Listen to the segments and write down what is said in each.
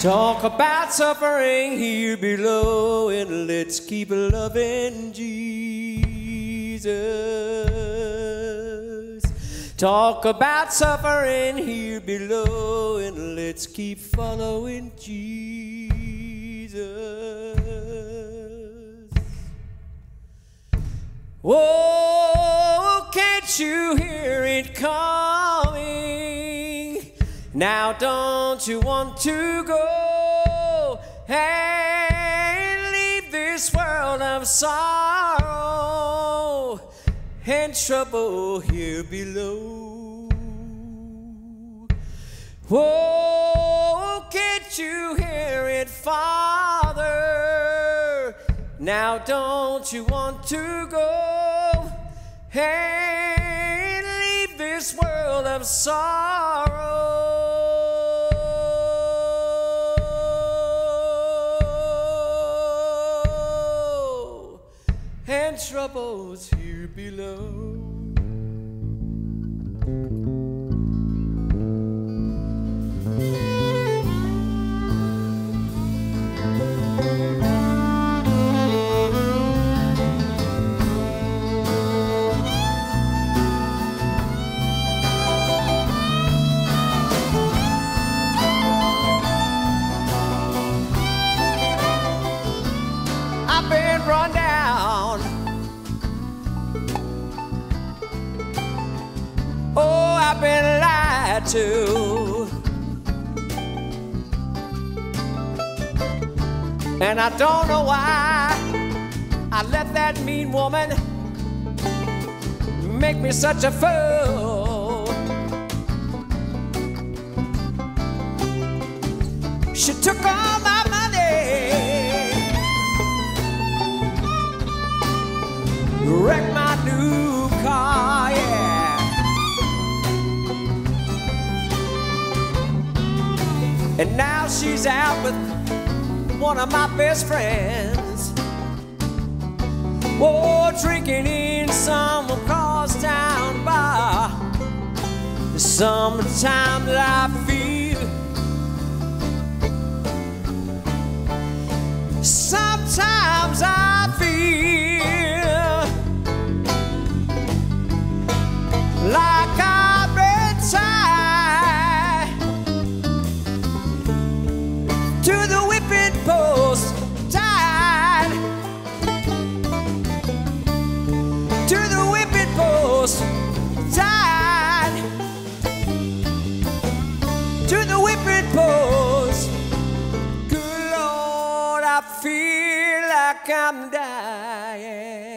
Talk about suffering here below, and let's keep loving Jesus. Talk about suffering here below, and let's keep following Jesus. Oh, can't you hear it coming? Now don't you want to go and leave this world of sorrow and trouble here below? Oh, can't you hear it, Father? Now don't you want to go and leave this world of sorrow and troubles here below? I've been run down. Oh, I've been lied to, and I don't know why I let that mean woman make me such a fool. She took all my money, wrecked my new car, yeah. And now she's out with one of my best friends. Oh, drinking in some crosstown bar. Sometimes I feel, sometimes I feel like I've been tied to the whipping post, tied to the whipping post, tied to the whipping post. Good Lord, I feel like I'm dying.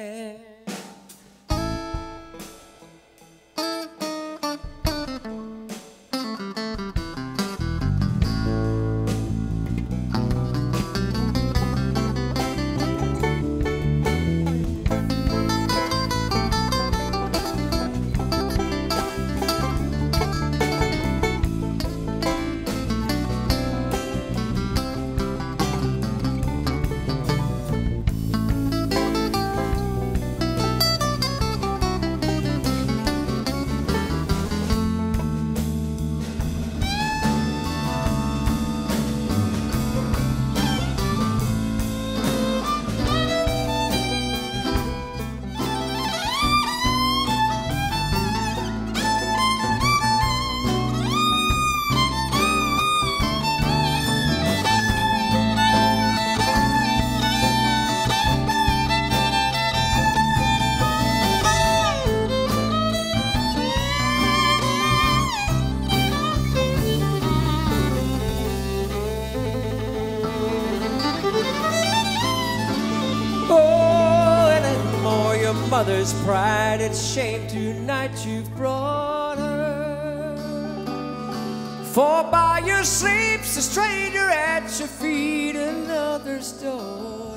Mother's pride and shame tonight you've brought her. For by your sleeps a stranger at your feet, another's daughter.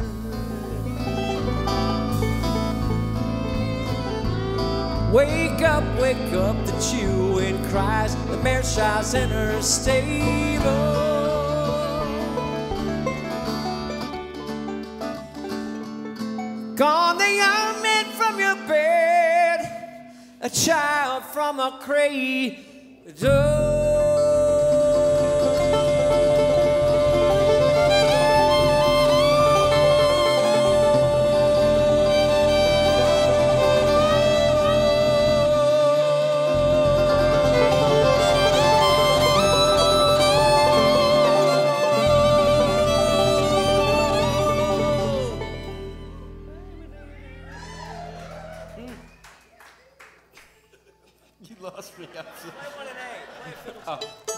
Wake up, the chewing cries, the mare shies in her stable. Gone the young men from your bed, a child from a cradle. lost me. Play one and A. Play a fiddle. Oh.